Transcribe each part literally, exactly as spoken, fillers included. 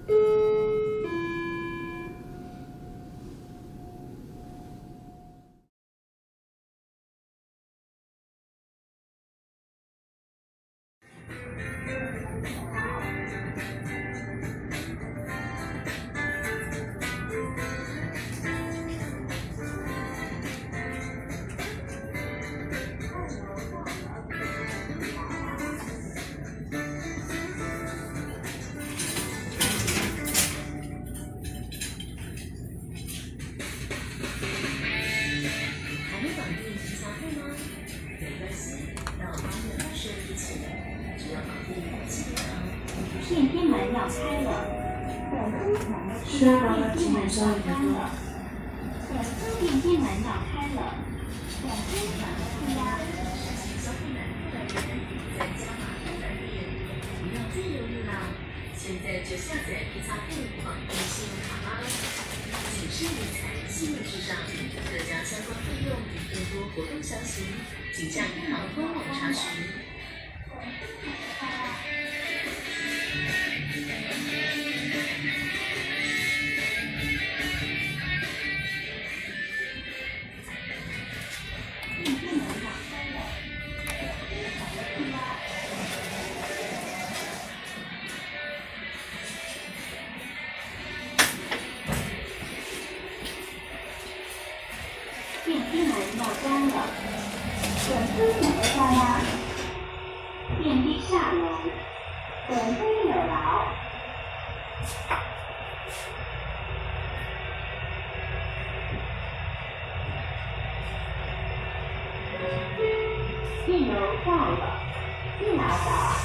电梯门要开了，本公门是电梯门要关了，本电梯门要开了，本公门负压消费满负的人在加码购买店，不要再犹豫啦！现在就下载皮擦配网银信用卡吧。谨慎理财，信用至上，各家相关费用与更多活动详情，请向银行官网查询。电梯门要关了，本公有下拉。电梯下楼，本公有劳。电楼到了，一劳到。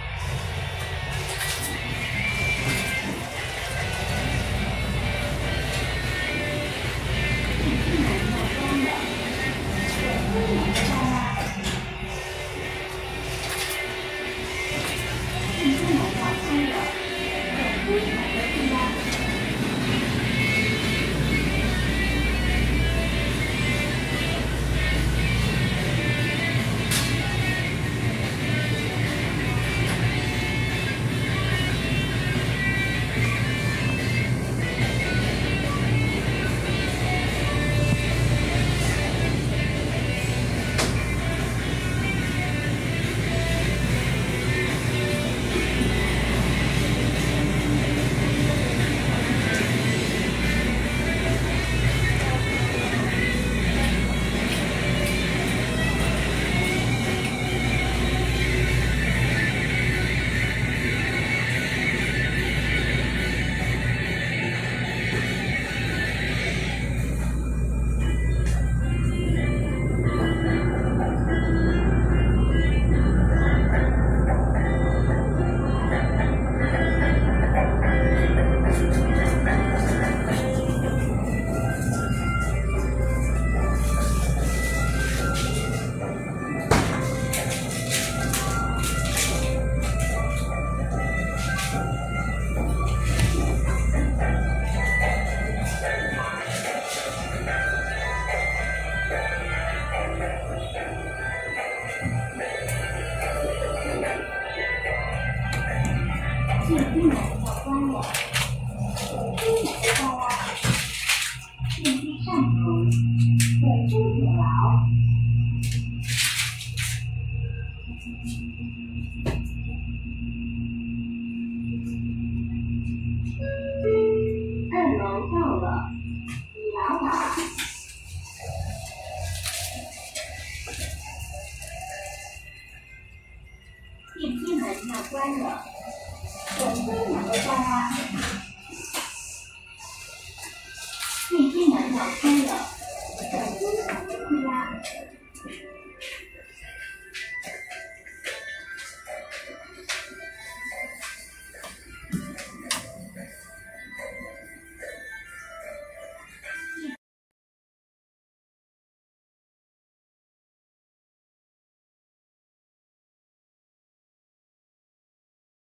电梯门要关了，本公有下拉。电梯上楼，本公有劳。二楼到了，已劳打。电梯门要关了。本公有下拉，电梯门要开了。